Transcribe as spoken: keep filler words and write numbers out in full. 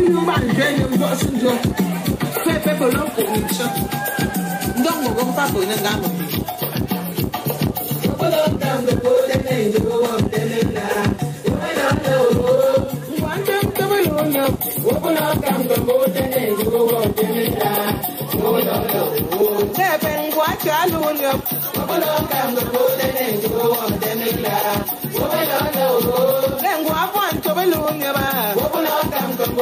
you man join them boss and job. Say people don't put me shut. Don't go on top of the gamma. Couple of them the boat and they go up them in that. I don't know. One time come along up. Open up them the boat and they go up them in that. No, no, no. Seven, watch all on up. Couple of them the boat and they go